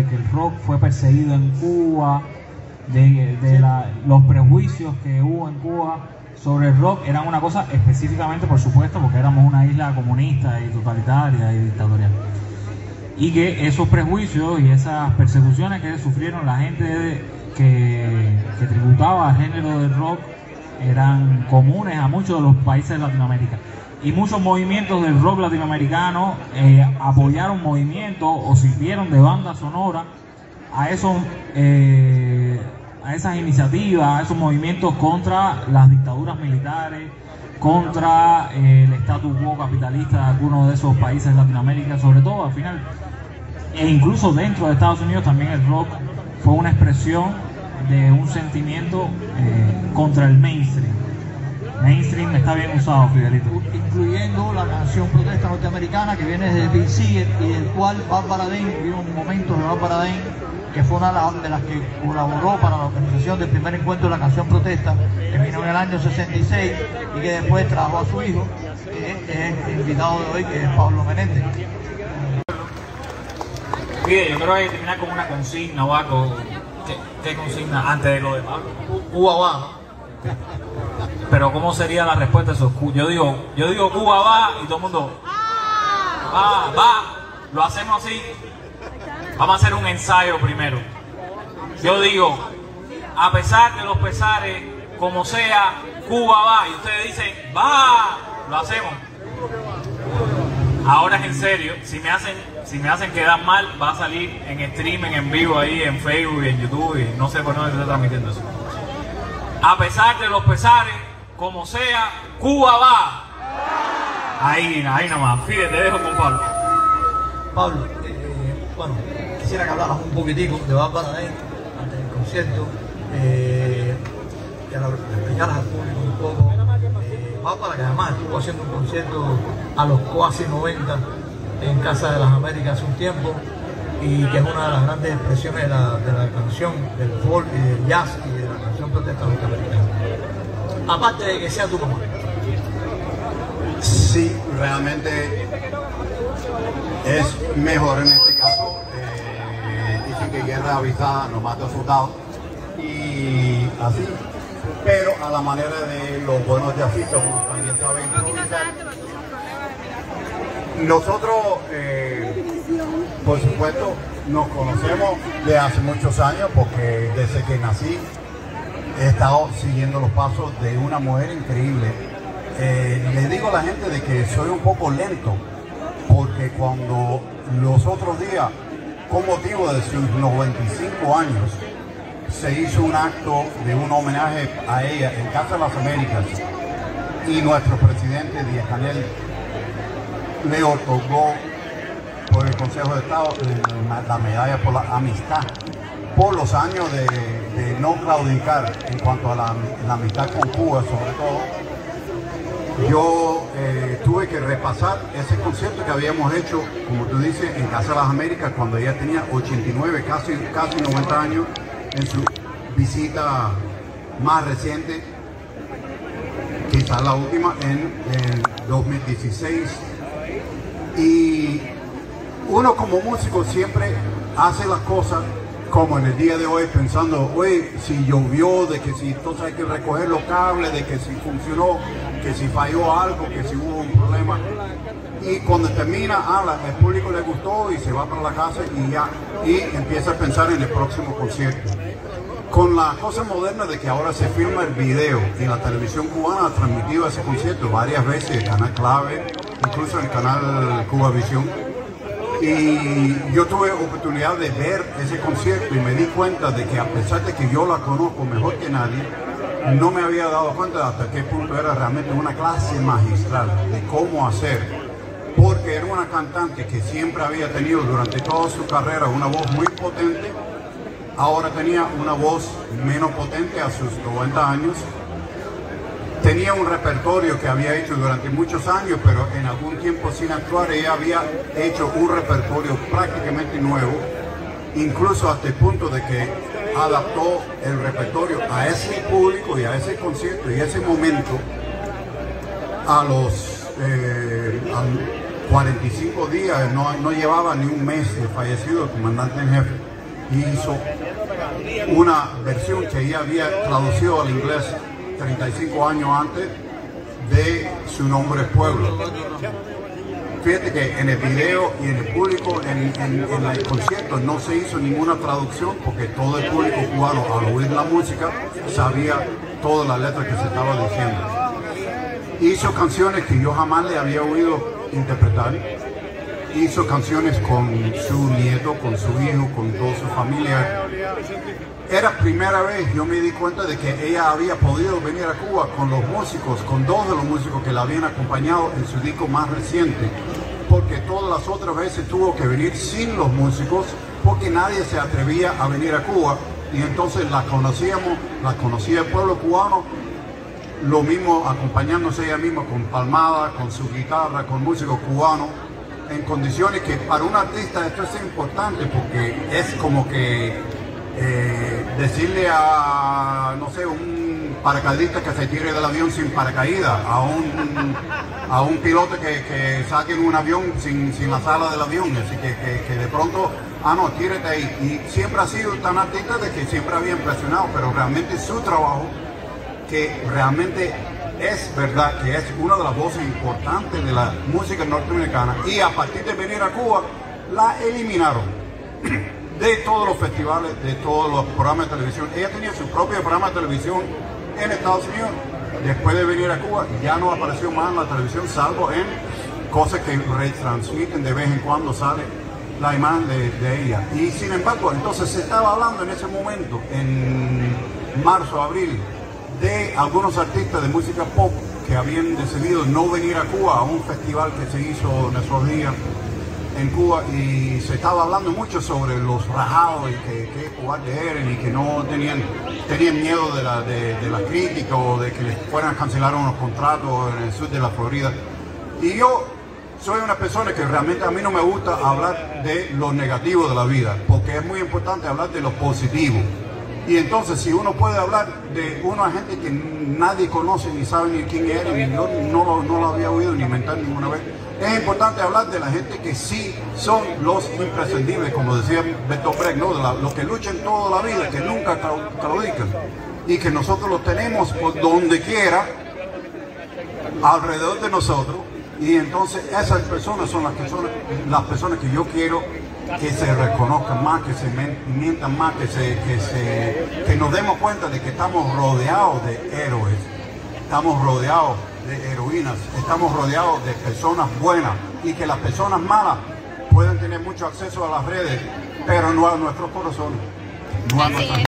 que el rock fue perseguido en Cuba, los prejuicios que hubo en Cuba sobre el rock eran una cosa específicamente, por supuesto, porque éramos una isla comunista y totalitaria y dictatorial. Y que esos prejuicios y esas persecuciones que sufrieron la gente que tributaba al género del rock eran comunes a muchos de los países de Latinoamérica. Y muchos movimientos del rock latinoamericano apoyaron movimientos o sirvieron de banda sonora a esas iniciativas, a esos movimientos contra las dictaduras militares, contra el status quo capitalista de algunos de esos países de Latinoamérica, sobre todo al final, e incluso dentro de Estados Unidos también el rock fue una expresión de un sentimiento contra el mainstream. Mainstream está bien usado, Fidelito. Incluyendo la canción protesta norteamericana que viene de Bill Seeger y del cual Barbara Dane, vieron momentos de Barbara Dane, que fue una de las que colaboró para la organización del primer encuentro de la canción protesta, que vino en el año 66 y que después trajo a su hijo, que es el invitado de hoy, que es Pablo Menéndez. Fíjate, yo creo que hay que terminar con una consigna o algo. ¿Qué consigna antes de lo de Pablo? Cuba va, ¿no? Pero ¿cómo sería la respuesta a eso? Yo digo Cuba va y todo el mundo va, lo hacemos así. Vamos a hacer un ensayo primero. Yo digo, a pesar de los pesares, como sea, Cuba va, y ustedes dicen, va, lo hacemos. Ahora es en serio, si me hacen quedar mal, va a salir en streaming, en vivo ahí, en Facebook y en YouTube, y no sé por dónde estoy transmitiendo eso. A pesar de los pesares, como sea, Cuba va. Ahí nomás, fíjate, te dejo con Pablo. Pablo, bueno, quisiera que hablaras un poquitico de Barbara Dane antes del concierto, que la explicaras al público un poco. Barbara, que además estuvo haciendo un concierto a los casi 90 en Casa de las Américas hace un tiempo, y que es una de las grandes expresiones de la canción, del folk y del jazz y de la canción protesta norteamericana. Aparte de que sea tu mamá. Sí, realmente es mejor en este caso. Dicen que guerra avisada no mata soldados, y así, pero a la manera de los buenos jazzistas, como también saben improvisar. Nosotros, por supuesto, nos conocemos de hace muchos años, porque desde que nací he estado siguiendo los pasos de una mujer increíble. Le digo a la gente de que soy un poco lento, porque cuando los otros días, con motivo de sus 95 años, se hizo un acto de un homenaje a ella en Casa de las Américas, y nuestro presidente Díaz-Canel le otorgó por el Consejo de Estado la medalla por la amistad, por los años de no claudicar en cuanto a la amistad con Cuba, sobre todo. Yo tuve que repasar ese concierto que habíamos hecho, como tú dices, en Casa de las Américas, cuando ella tenía 89, casi 90 años, en su visita más reciente, quizás la última, en 2016. Y uno como músico siempre hace las cosas como en el día de hoy, pensando, oye, si llovió, de que si entonces hay que recoger los cables, de que si funcionó, que si falló algo, que si hubo un problema. Y cuando termina, el público le gustó y se va para la casa y ya, y empieza a pensar en el próximo concierto. Con la cosa moderna de que ahora se filma el video, y la televisión cubana ha transmitido ese concierto varias veces, el canal Clave, incluso el canal Cubavisión. Y yo tuve oportunidad de ver ese concierto y me di cuenta de que, a pesar de que yo la conozco mejor que nadie, no me había dado cuenta de hasta qué punto era realmente una clase magistral de cómo hacer, porque era una cantante que siempre había tenido durante toda su carrera una voz muy potente. Ahora tenía una voz menos potente a sus 90 años. Tenía un repertorio que había hecho durante muchos años, pero en algún tiempo sin actuar ella había hecho un repertorio prácticamente nuevo, incluso hasta el punto de que adaptó el repertorio a ese público y a ese concierto y a ese momento. A los 45 días, no llevaba ni un mes de fallecido el comandante en jefe. y hizo una versión que ella había traducido al inglés 35 años antes de Su nombre es pueblo. Fíjate que en el video y en el público, en el concierto, no se hizo ninguna traducción porque todo el público cubano, al oír la música, sabía todas las letras que se estaba diciendo. Hizo canciones que yo jamás le había oído interpretar. Hizo canciones con su nieto, con su hijo, con toda su familia. Era primera vez yo me di cuenta de que ella había podido venir a Cuba con los músicos, con dos de los músicos que la habían acompañado en su disco más reciente, porque todas las otras veces tuvo que venir sin los músicos porque nadie se atrevía a venir a Cuba, y entonces la conocía el pueblo cubano, lo mismo acompañándose ella misma con palmadas, con su guitarra, con músicos cubanos, en condiciones que para un artista esto es importante porque es como que decirle a, no sé, un paracaidista que se tire del avión sin paracaídas, a un piloto que saque un avión sin la sala del avión, así que de pronto, no, tírate ahí. Y siempre ha sido tan artista de que siempre había impresionado, pero realmente su trabajo, que realmente es verdad que es una de las voces importantes de la música norteamericana, y a partir de venir a Cuba la eliminaron de todos los festivales, de todos los programas de televisión. Ella tenía su propio programa de televisión en Estados Unidos. Después de venir a Cuba ya no apareció más en la televisión, salvo en cosas que retransmiten de vez en cuando, sale la imagen de ella. Y sin embargo, entonces se estaba hablando en ese momento, en marzo, abril, de algunos artistas de música pop que habían decidido no venir a Cuba a un festival que se hizo en esos días en Cuba, y se estaba hablando mucho sobre los rajados y que cobardes eran y que no tenían miedo de la crítica o de que les fueran a cancelar unos contratos en el sur de la Florida. Y yo soy una persona que realmente a mí no me gusta hablar de lo negativo de la vida, porque es muy importante hablar de lo positivo. Y entonces, si uno puede hablar de una gente que nadie conoce ni sabe ni quién era, ni yo no lo había oído ni inventar ninguna vez, es importante hablar de la gente que sí son los imprescindibles, como decía Bertolt Brecht, ¿no? Los que luchan toda la vida, que nunca claudican, y que nosotros los tenemos por donde quiera, alrededor de nosotros. Y entonces esas personas son las personas que yo quiero que se reconozcan más, que se mientan más, que nos demos cuenta de que estamos rodeados de héroes, estamos rodeados de heroínas, estamos rodeados de personas buenas, y que las personas malas pueden tener mucho acceso a las redes, pero no a nuestros corazones, no a nuestras